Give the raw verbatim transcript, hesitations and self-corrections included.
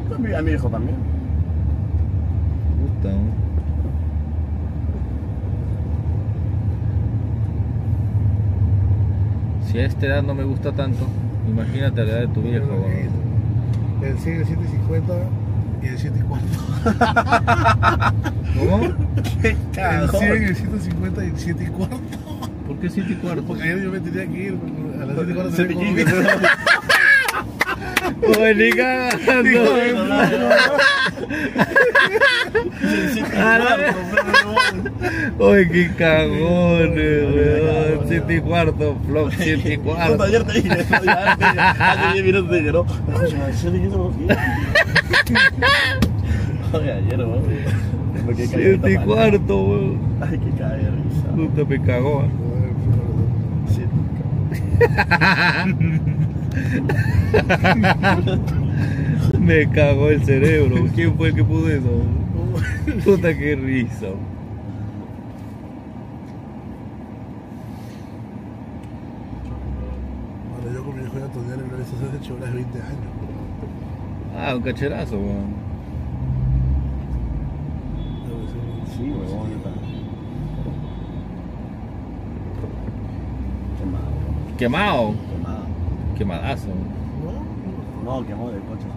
A mi, a mi hijo también. Puta, ¿no? Si a esta edad no me gusta tanto, imagínate a la edad de tu viejo, weón. El cien, el siete cincuenta y el siete y cuarto. ¿Cómo? Qué El cagón. cien, el ciento cincuenta y el siete y cuarto. ¿Por qué siete y cuarto? Porque ayer yo me tenía que ir, a las siete y cuarto Se te tenía quita. Oye, ni cagando. Oye, qué cagones, weón. Siete y cuarto, flop, siete y cuarto. Ayer te dije, ayer te dije, hace diez minutos te dije, no, escucha, ¿se te quita? Oye, ayer, weón. Siete y cuarto, weón. Ay, qué caga de risa. Puta, me cagó. ¿Eh? Me cagó el cerebro. ¿Quién fue el que puso eso? Puta, qué risa. Bueno, yo con mi hijo ya todavía en la estación de Chivas hace veinte años. Ah, un cacherazo, weón. Sí, huevón, yo también. Quemado, Quemado. quemado. Quemadazo. ¿No? No, quemó de coche.